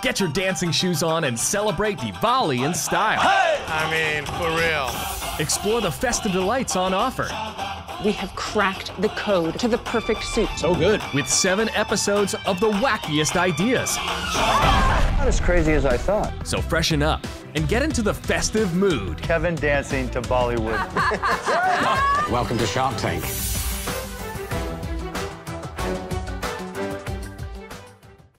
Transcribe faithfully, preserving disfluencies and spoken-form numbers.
Get your dancing shoes on and celebrate Diwali in style. Hey! I mean, for real. Explore the festive delights on offer. We have cracked the code to the perfect suit. So good. With seven episodes of the wackiest ideas. Not as crazy as I thought. So freshen up and get into the festive mood. Kevin dancing to Bollywood. Welcome to Shark Tank.